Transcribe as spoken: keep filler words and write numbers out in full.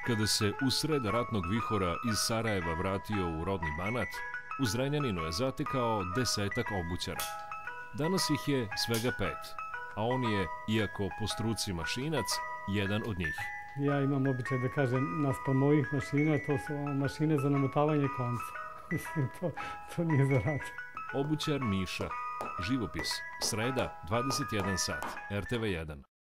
Kada se usred ratnog vihora iz Sarajeva vratio u rodni Banat, u Zrenjaninu je zatekao desetak obućara. Danas ih je svega pet, a on je, iako po struci mašinac, jedan od njih. Ja imam običaj da kažem, naspram mojih mašina, to su mašine za namotavanje konca. Mislim, to, to nije za rad. Obućar Miša. Živopis. Sreda, dvadeset jedan sat. R T V jedan.